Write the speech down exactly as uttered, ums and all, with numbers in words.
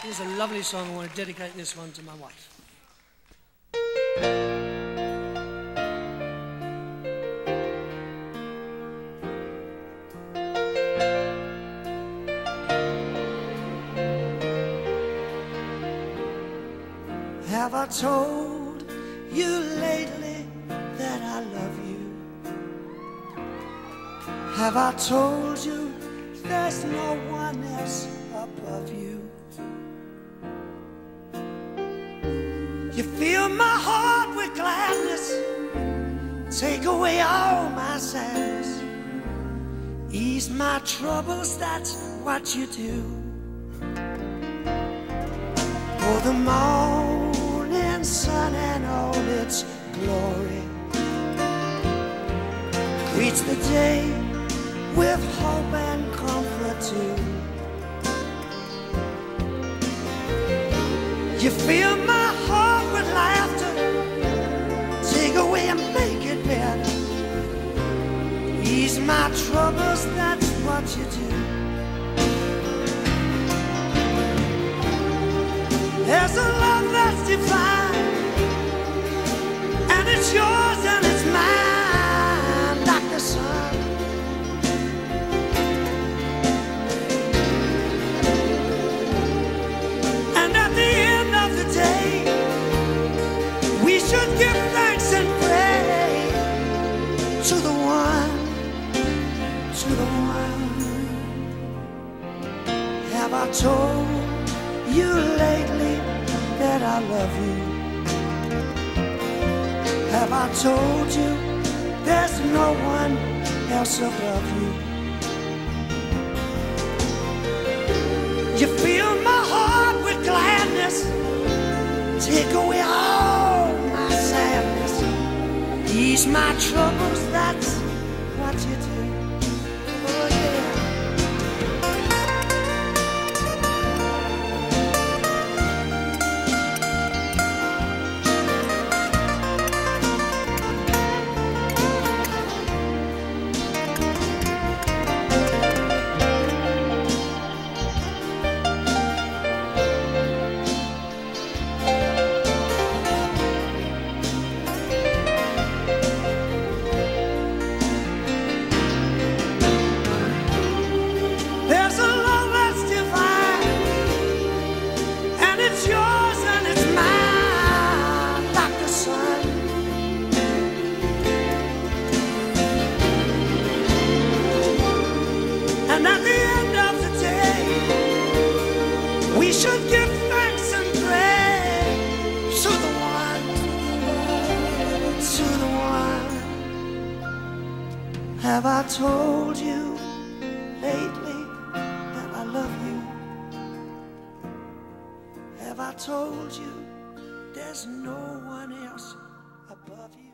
Here's a lovely song. I want to dedicate this one to my wife. Have I told you lately that I love you? Have I told you there's no one else above you? You fill my heart with gladness, take away all my sadness, ease my troubles, that's what you do. For the morning sun and all its glory, greets the day with hope and comfort too. You fill my heart with laughter, take away and make it better, ease my troubles, that's what you do. There's a love that's divine, and it's yours and it's mine, like the sun. And at the end of the day, we should give thanks and pray to the one, to the one. Have I told you lately that I love you? Have I told you there's no one else above you? You fill my heart with gladness, take away all my sadness, ease my troubles, that's what you do. Oh yeah. And at the end of the day, we should give thanks and pray to the one, to the one. Have I told you lately that I love you? Have I told you there's no one else above you?